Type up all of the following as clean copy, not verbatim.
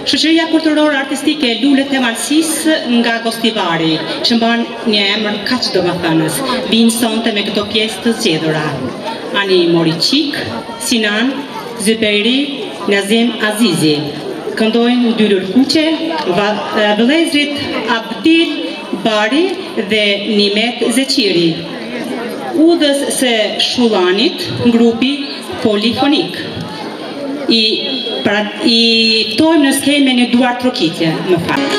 Shoqëria kulturore artistike Lulet e Malësisë nga Gostivari, që mban një emër kaq domethënës, vinë sonte me këto pjesë të zgjedhura. Ani Moriçik, Sinan Zybeiri, Nazim Azizi. Këndojnë Dylur Kuqe, vëllezrit Abdil Bari dhe Nimet Zeqiri. Udhës së Shullanit, grupi polifonik. I ftojmë në skenë një duar trokitje, më fal.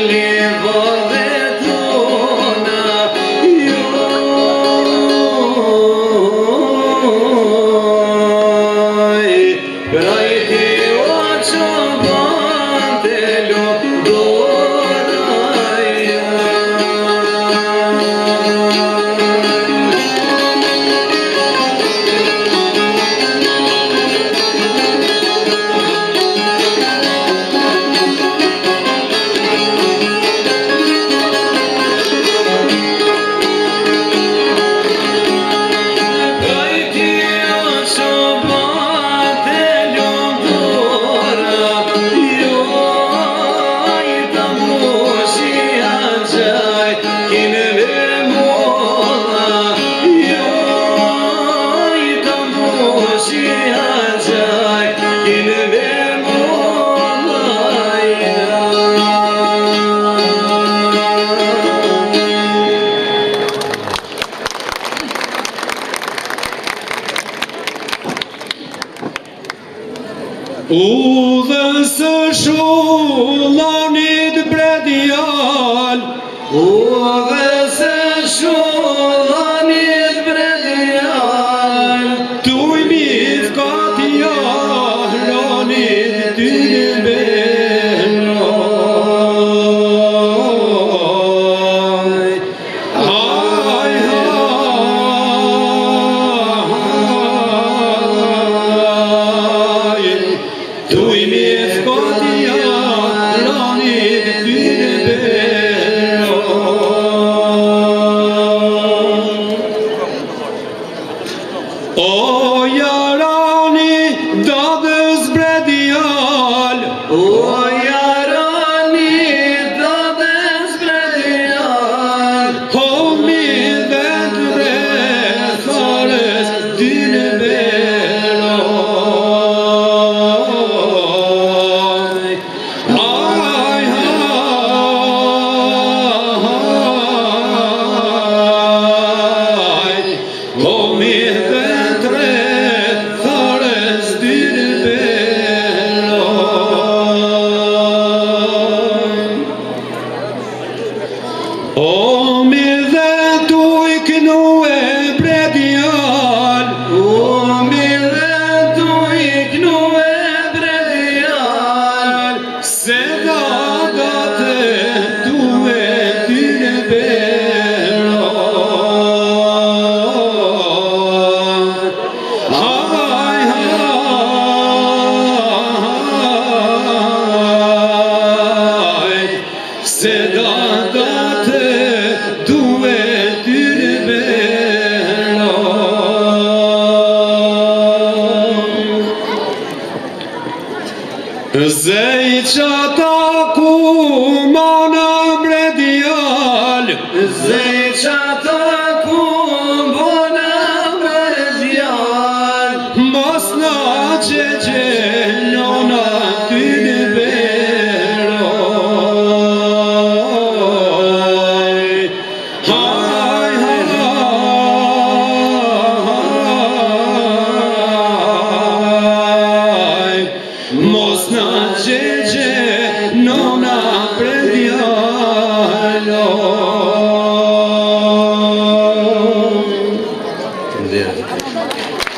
Udhën së shullanit bredjal, udhën së shullanit bredjal, tuj mit katja hranit ty në beroj. Haj, haj, tuj mit katja hranit ty në beroj. O jarani dadës bredjal, o jarani dadës bredjal, o mi dhe të rethores dy në beroj. Haj, haj, o mi dhe të rethores dy në beroj. O mi dhe tu i kënu e bredjal, o mi dhe tu i kënu e bredjal, se dagate tu e ty në beroj. Haj, haj, se dagate tu e ty në beroj. Zej qata ku mana bredjal, zej qata ku bona bredjal, mos na qeqe nona ty në beroj. Haj, haj, mos na qeqe nona bredjalo.